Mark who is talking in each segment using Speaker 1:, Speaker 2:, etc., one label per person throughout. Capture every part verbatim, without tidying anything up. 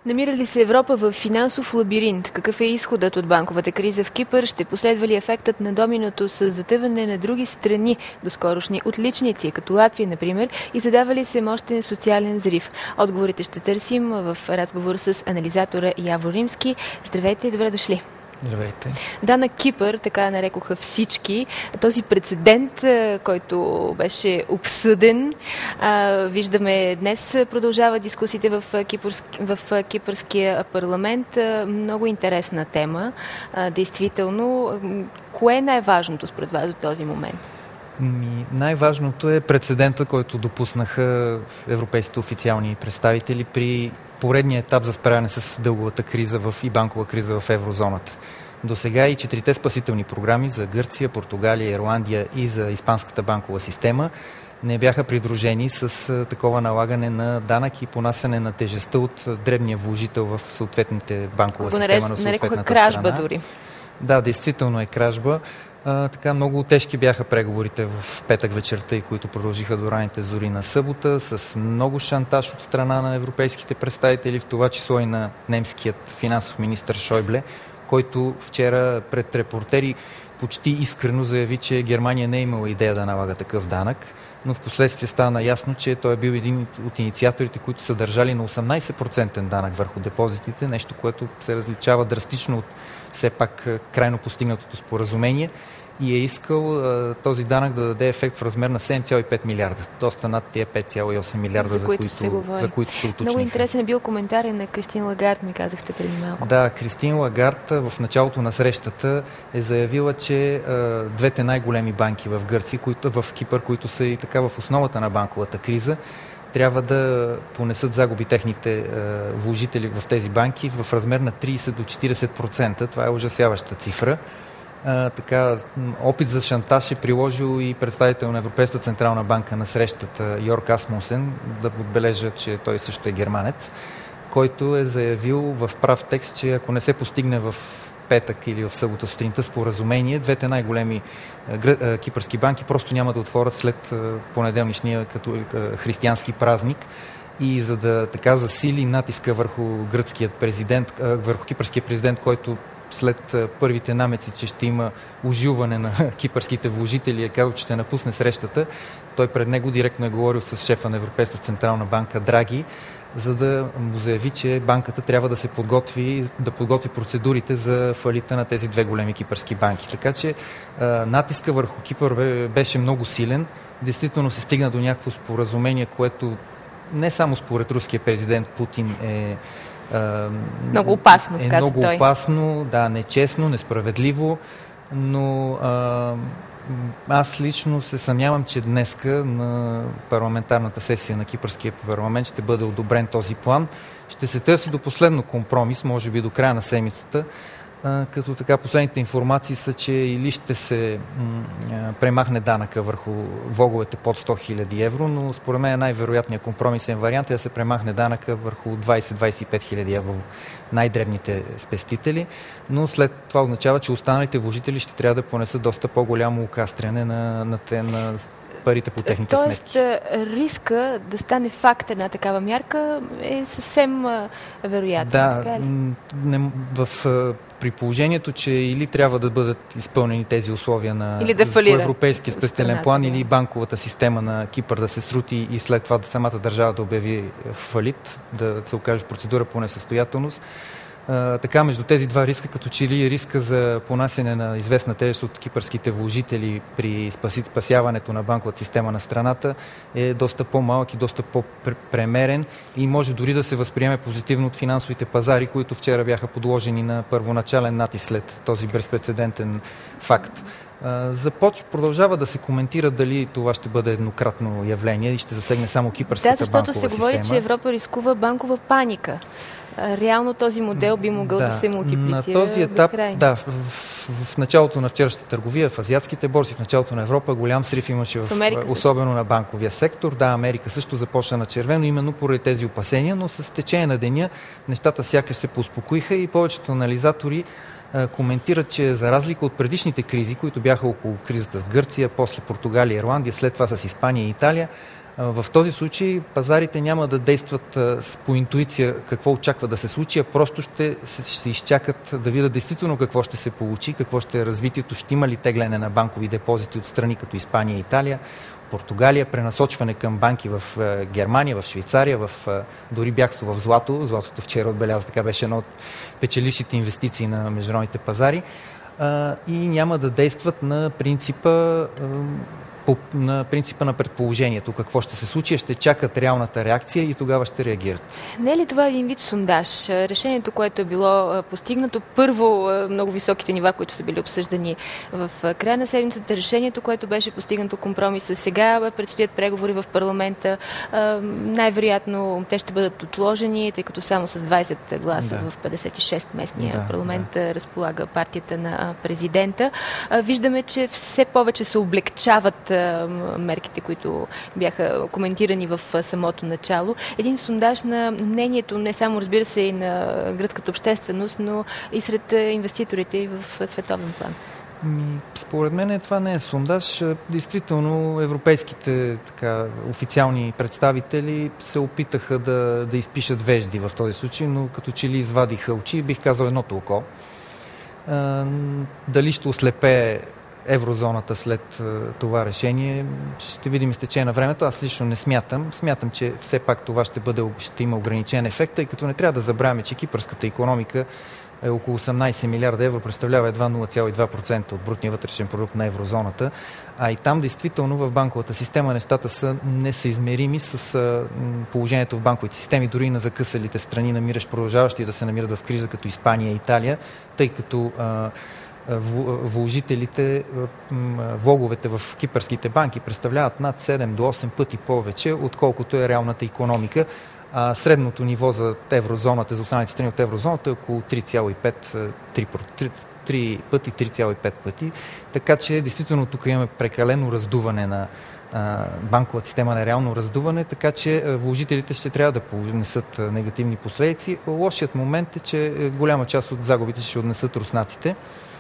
Speaker 1: Намира ли се Европа в финансов лабиринт? Какъв е изходът от банковата криза в Кипър? Ще последва ли ефектът на доминото с затъване на други страни, доскорошни отличници, като Латвия, например, и задава ли се мощен социален взрив? Отговорите ще търсим в разговор с анализатора Яво Римски. Здравейте и добре дошли!
Speaker 2: Здравейте.
Speaker 1: Да, на Кипър, така нарекоха всички, този прецедент, който беше обсъден. Виждаме, днес продължава дискусиите в, кипърски, в кипърския парламент. Много интересна тема. Действително, кое е най-важното според вас до този момент?
Speaker 2: Най-важното е прецедента, който допуснаха европейските официални представители при поредния етап за справяне с дълговата криза в, и банкова криза в еврозоната. До сега и четирите спасителни програми за Гърция, Португалия, Ирландия и за испанската банкова система не бяха придружени с такова налагане на данък и понасяне на тежестта от дребния вложител в съответните банкова
Speaker 1: Го
Speaker 2: система на съответната
Speaker 1: кражба
Speaker 2: страна.
Speaker 1: Дори.
Speaker 2: Да, действително е кражба. А, така много тежки бяха преговорите в петък вечерта, и които продължиха до ранните зори на събота, с много шантаж от страна на европейските представители, в това число и на немският финансов министър Шойбле, който вчера пред репортери почти искрено заяви, че Германия не е имала идея да налага такъв данък, но в последствие стана ясно, че той е бил един от инициаторите, които са държали на осемнайсет процента данък върху депозитите, нещо, което се различава драстично от все пак крайно постигнатото споразумение, и е искал а, този данък да даде ефект в размер на седем цяло и пет милиарда. Доста над тия пет цяло и осем милиарда, за, за, които, се за които се уточниха.
Speaker 1: Много интересен е бил коментар на Кристин Лагард, ми казахте преди малко.
Speaker 2: Да, Кристин Лагард в началото на срещата е заявила, че а, двете най-големи банки в Гърция, които, в Кипър, които са и така в основата на банковата криза, трябва да понесат загуби техните е, вложители в тези банки в размер на трийсет до четирийсет процента. Това е ужасяваща цифра. Е, така, опит за шантаж е приложил и представител на Европейската централна банка на срещата Йорк Асмусен, да отбележа, че той също е германец, който е заявил в прав текст, че ако не се постигне в петък или в събота сутринта споразумение, двете най-големи кипърски банки просто няма да отворят след понеделнишния като християнски празник, и за да така засили натиска върху гръцкият президент, върху кипърския президент, който след първите намеци, че ще има ожилване на кипърските вложители, е казал, че ще напусне срещата. Той пред него директно е говорил с шефа на Европейската централна банка Драги, за да му заяви, че банката трябва да се подготви, да подготви процедурите за фалита на тези две големи кипърски банки. Така че а, натиска върху Кипър беше много силен. Действително се стигна до някакво споразумение, което не само според руския президент Путин е а,
Speaker 1: много опасно,
Speaker 2: е
Speaker 1: каза
Speaker 2: много
Speaker 1: той.
Speaker 2: опасно, да, нечестно, несправедливо, но а, аз лично се съмнявам, че днеска на парламентарната сесия на Кипърския парламент ще бъде одобрен този план. Ще се търси до последно компромис, може би до края на седмицата, като така последните информации са, че или ще се премахне данъка върху влоговете под сто хиляди евро, но според мен най-вероятният компромисен вариант е да се премахне данъка върху двайсет до двайсет и пет хиляди евро най-дребните спестители, но след това означава, че останалите вложители ще трябва да понесат доста по-голямо окастряне на, на, те, на парите по техните
Speaker 1: Тоест,
Speaker 2: сметки.
Speaker 1: Тоест, риска да стане факт една такава мярка е съвсем вероятно.
Speaker 2: Да,
Speaker 1: така ли?
Speaker 2: Не, в, при положението, че или трябва да бъдат изпълнени тези условия на
Speaker 1: да
Speaker 2: европейския спестелен план, да. Или банковата система на Кипър да се срути и след това самата държава да обяви фалит, да се окаже в процедура по несъстоятелност. Uh, така, между тези два риска, като че ли риска за понасене на известна тежест от кипърските вложители при спасяването на банковата система на страната е доста по-малък и доста по-премерен и може дори да се възприеме позитивно от финансовите пазари, които вчера бяха подложени на първоначален натиск след този безпрецедентен факт. Започ, продължава да се коментира дали това ще бъде еднократно явление и ще засегне само кипърската банкова система.
Speaker 1: Да, защото се говори, че Европа рискува банкова паника. Реално този модел би могъл да, да се мултиплицира
Speaker 2: на този етап,
Speaker 1: безкрайно.
Speaker 2: Да, в, в, в началото на вчерашната търговия, в азиатските борси, в началото на Европа, голям срив имаше, в, в особено също. На банковия сектор. Да, Америка също започна на червено, именно поради тези опасения, но с течение на деня нещата сякаш се поуспокоиха и повечето анализатори а, коментират, че за разлика от предишните кризи, които бяха около кризата в Гърция, после Португалия, Ирландия, след това с Испания и Италия, В този случай пазарите няма да действат по интуиция какво очаква да се случи, а просто ще се изчакат да видят действително какво ще се получи, какво ще е развитието, ще има ли тегляне на банкови депозити от страни като Испания и Италия, Португалия, пренасочване към банки в Германия, в Швейцария, в, дори бягство в злато. Златото вчера отбеляза, така беше едно от печелившите инвестиции на международните пазари. И няма да действат на принципа по, на принципа на предположението. Какво ще се случи, ще чакат реалната реакция и тогава ще реагират.
Speaker 1: Не е ли това един вид сондаж? Решението, което е било постигнато, първо много високите нива, които са били обсъждани в края на седмицата, решението, което беше постигнато компромиса, сега предстоят преговори в парламента. Най-вероятно те ще бъдат отложени, тъй като само с двайсет гласа да. В петдесет и шест местния да, парламент да. разполага партията на президента. Виждаме, че все повече се облегчават мерките, които бяха коментирани в самото начало. Един сондаж на мнението не само, разбира се, и на гръцката общественост, но и сред инвеститорите и в световен план.
Speaker 2: Ми, според мен това не е сондаж. Действително европейските така, официални представители се опитаха да, да изпишат вежди в този случай, но като че ли извадиха очи, бих казал едното око. А, дали ще ослепее еврозоната след това решение, ще видим с течение на времето. Аз лично не смятам. Смятам, че все пак това ще, бъде, ще има ограничен ефект, тъй като не трябва да забравяме, че кипърската икономика е около осемнайсет милиарда евро, представлява едва нула цяло и две процента от брутния вътрешен продукт на еврозоната. А и там действително в банковата система нещата са несъизмерими с положението в банковите системи, дори и на закъсалите страни, намираш продължаващи да се намират в криза, като Испания и Италия, тъй като вложителите, влоговете в кипърските банки представляват над седем до осем пъти повече, отколкото е реалната икономика. А средното ниво за еврозоната, за останалите страни от еврозоната е около три цяло и пет пъти, три цяло и пет пъти. Така че, действително, тук имаме прекалено раздуване на банковата система, на реално раздуване, така че вложителите ще трябва да понесат негативни последици. Лошият момент е, че голяма част от загубите ще отнесат руснаците.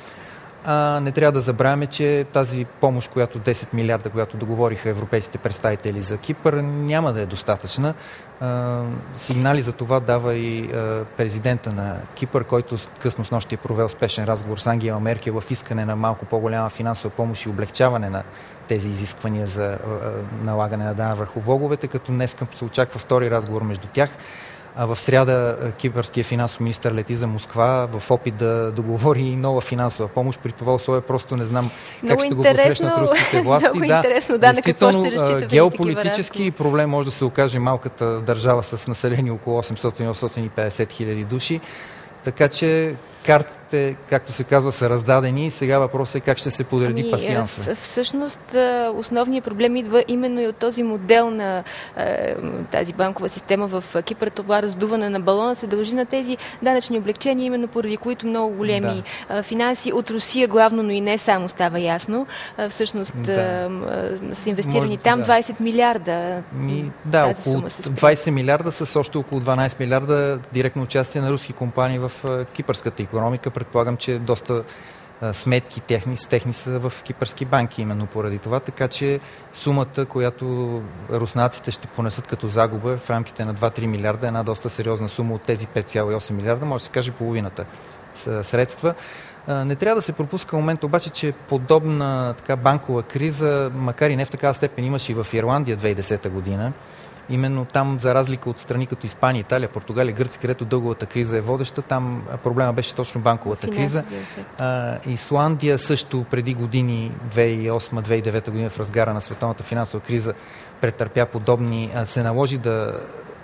Speaker 2: А, не трябва да забравяме, че тази помощ, която десет милиарда, която договориха европейските представители за Кипър, няма да е достатъчна. А, сигнали за това дава и а, президента на Кипър, който късно с нощи е провел спешен разговор с Ангела Меркел в искане на малко по-голяма финансова помощ и облегчаване на тези изисквания за а, налагане на данък върху влоговете, като днес се очаква втори разговор между тях. А в сряда кипърският финансов министър лети за Москва в опит да договори нова финансова помощ. При това условие просто не знам
Speaker 1: много
Speaker 2: как ще го посрещнат руските власти.
Speaker 1: Много да, интересно, да, на какво ще разчитаме.
Speaker 2: Геополитически проблем може да се окаже малката държава с население около осемстотин до осемстотин и петдесет хиляди души. Така че картите, както се казва, са раздадени и сега въпросът е как ще се подреди ами, пасианса.
Speaker 1: Всъщност основният проблем идва именно и от този модел на е, тази банкова система в Кипър. Това раздуване на балона се дължи на тези данъчни облегчения, именно поради които много големи да. финанси от Русия главно, но и не само, става ясно. Всъщност да. са инвестирани Може, там да. двайсет милиарда.
Speaker 2: Ми, да, около двайсет милиарда с още около дванайсет милиарда директно участие на руски компании в кипърската икономика. Предполагам, че доста а, сметки техни, техни са в кипърски банки именно поради това, така че сумата, която руснаците ще понесат като загуба в рамките на два-три милиарда, е една доста сериозна сума от тези пет цяло и осем милиарда, може да се каже половината средства. А, не трябва да се пропуска момент обаче, че подобна така банкова криза, макар и не в такава степен, имаше и в Ирландия две хиляди и десета година. Именно там, за разлика от страни като Испания, Италия, Португалия, Гърция, където дълговата криза е водеща, там проблема беше точно банковата криза. А, Исландия също преди години, две хиляди и осма - две хиляди и девета година, в разгара на световната финансова криза, претърпя подобни, а, се наложи да,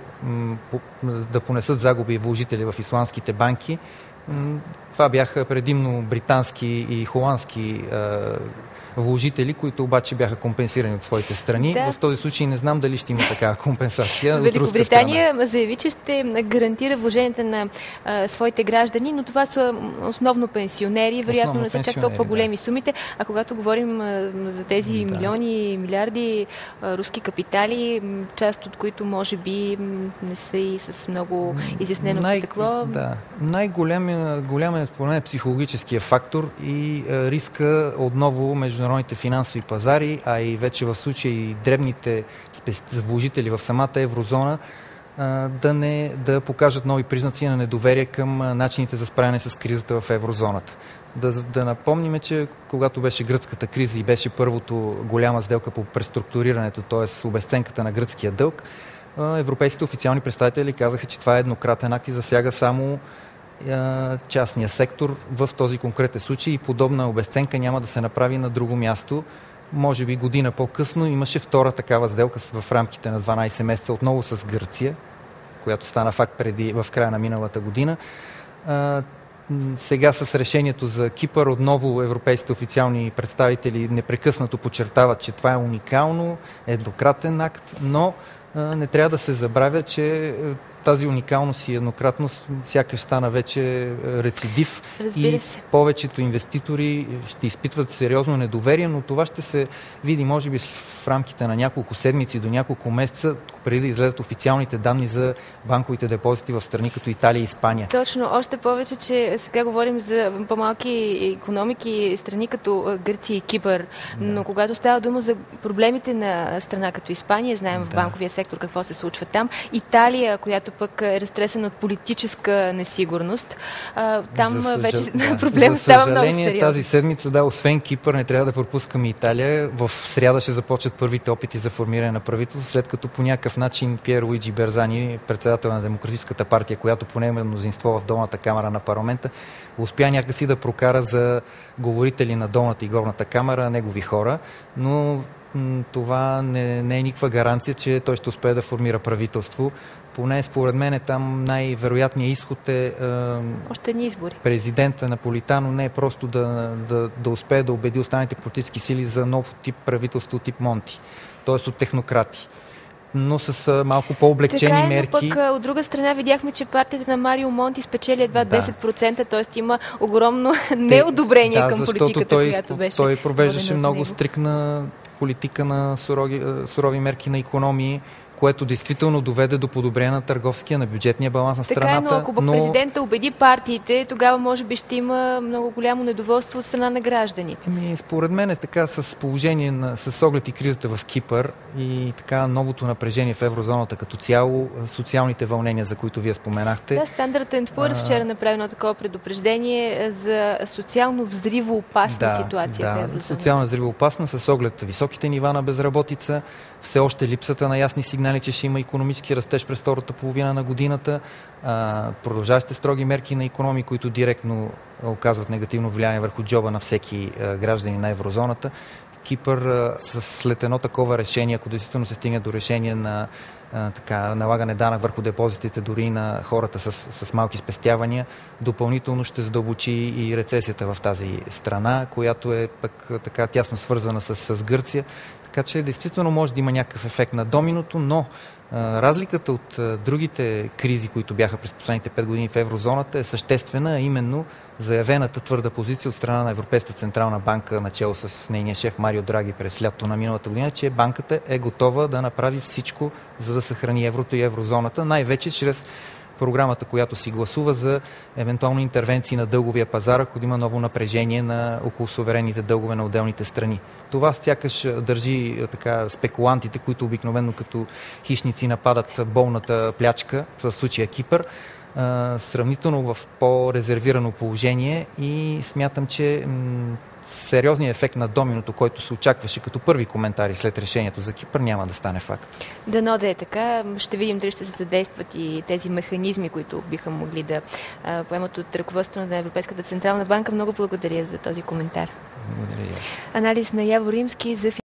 Speaker 2: да понесат загуби вложители в исландските банки. Това бяха предимно британски и холандски а, вложители, които обаче бяха компенсирани от своите страни. Да. В този случай не знам дали ще има такава компенсация.
Speaker 1: Великобритания заяви, че ще гарантира вложенията на а, своите граждани, но това са основно пенсионери. Вероятно основно не са чак толкова големи да. сумите. А когато говорим а, за тези да. милиони, милиарди а, руски капитали, част от които може би не са и с много изяснено Най- потекло.
Speaker 2: Да. Най-голям е, голям е, според мен, психологическия фактор и а, риска отново международно международните финансови пазари, а и вече в случая и дребните вложители в самата еврозона да, не, да покажат нови признаци на недоверие към начините за справяне с кризата в еврозоната. Да, да напомним, че когато беше гръцката криза и беше първото голяма сделка по преструктурирането, т.е. обезценката на гръцкия дълг, европейските официални представители казаха, че това е еднократен акт и засяга само частния сектор в този конкретен случай и подобна обезценка няма да се направи на друго място. Може би година по-късно имаше втора такава сделка в рамките на дванайсет месеца отново с Гърция, която стана факт преди, в края на миналата година. Сега с решението за Кипър отново европейските официални представители непрекъснато подчертават, че това е уникално, еднократен акт, но не трябва да се забравя, че тази уникалност и еднократност сякаш стана вече рецидив.
Speaker 1: Разбира
Speaker 2: и
Speaker 1: се.
Speaker 2: Повечето инвеститори ще изпитват сериозно недоверие, но това ще се види може би в рамките на няколко седмици до няколко месеца, преди да излезат официалните данни за банковите депозити в страни като Италия и Испания.
Speaker 1: Точно, още повече, че сега говорим за по-малки икономики, страни като Гърция и Кипър, да. Но когато става дума за проблемите на страна като Испания, знаем в банковия сектор какво се случва там, Италия, която пък е разтресена от политическа несигурност, там
Speaker 2: за
Speaker 1: вече
Speaker 2: да.
Speaker 1: проблемът става много сериозен. За съжаление,
Speaker 2: тази седмица, да, освен Кипър, не трябва да пропускаме Италия. В сряда ще започнат първите опити за формиране на правителство, след като по някакъв начин Пиер Луиджи Берзани, председател на Демократическата партия, която поне има мнозинство в долната камара на парламента, успя някакси да прокара за говорители на долната и горната камара негови хора, но това не, не е никаква гаранция, че той ще успее да формира правителство. Поне според мен е там най-вероятният изход е, е
Speaker 1: още ни избори.
Speaker 2: Президента Наполитано не е просто да, да, да успее да убеди останалите политически сили за нов тип правителство, тип Монти, т.е. от технократи, но с малко по-облегчени
Speaker 1: така е,
Speaker 2: мерки.
Speaker 1: Но пък от друга страна видяхме, че партията на Марио Монти спечели едва да. десет процента, т.е. има огромно неодобрение
Speaker 2: да,
Speaker 1: към политиката,
Speaker 2: той,
Speaker 1: която беше.
Speaker 2: Той провеждаше много стрикна политика на сурови, сурови мерки на икономии, което действително доведе до подобрение на търговския, на бюджетния баланс на страната.
Speaker 1: Така е, но ако
Speaker 2: но...
Speaker 1: президента убеди партиите, тогава може би ще има много голямо недоволство от страна на гражданите.
Speaker 2: Еми, според мен е така с положение, на, с оглед и кризата в Кипър и така новото напрежение в еврозоната като цяло, социалните вълнения, за които вие споменахте.
Speaker 1: Да, Standard енд Poor's вчера направи едно такова предупреждение за социално взривоопасна
Speaker 2: да,
Speaker 1: ситуация
Speaker 2: да,
Speaker 1: в еврозоната.
Speaker 2: Социално взривоопасна с оглед високите нива на безработица, все още липсата на ясни сигнали, че ще има икономически растеж през втората половина на годината, продължаващите строги мерки на икономии, които директно оказват негативно влияние върху джоба на всеки гражданин на еврозоната. Кипър след едно такова решение, ако действително се стигне до решение на така, налагане данък върху депозитите дори и на хората с, с малки спестявания, допълнително ще задълбочи и рецесията в тази страна, която е пък така тясно свързана с, с Гърция. Така че действително може да има някакъв ефект на доминото, но а, разликата от а, другите кризи, които бяха през последните пет години в еврозоната, е съществена, а именно заявената твърда позиция от страна на Европейската централна банка, начело с нейния шеф Марио Драги през лятото на миналата година, че банката е готова да направи всичко, за да съхрани еврото и еврозоната, най-вече чрез програмата, която си гласува за евентуални интервенции на дълговия пазар, ако има ново напрежение на около суверенните дългове на отделните страни. Това сякаш държи така спекулантите, които обикновено като хищници нападат болната плячка, в случая Кипър, сравнително в по-резервирано положение и смятам, че сериозният ефект на доминото, който се очакваше като първи коментари след решението за Кипър, няма да стане факт.
Speaker 1: Дано да е така. Ще видим дали ще се задействат и тези механизми, които биха могли да а, поемат от ръководството на Европейската централна банка. Много благодаря за този коментар.
Speaker 2: Благодаря.
Speaker 1: Анализ на Яво Римски за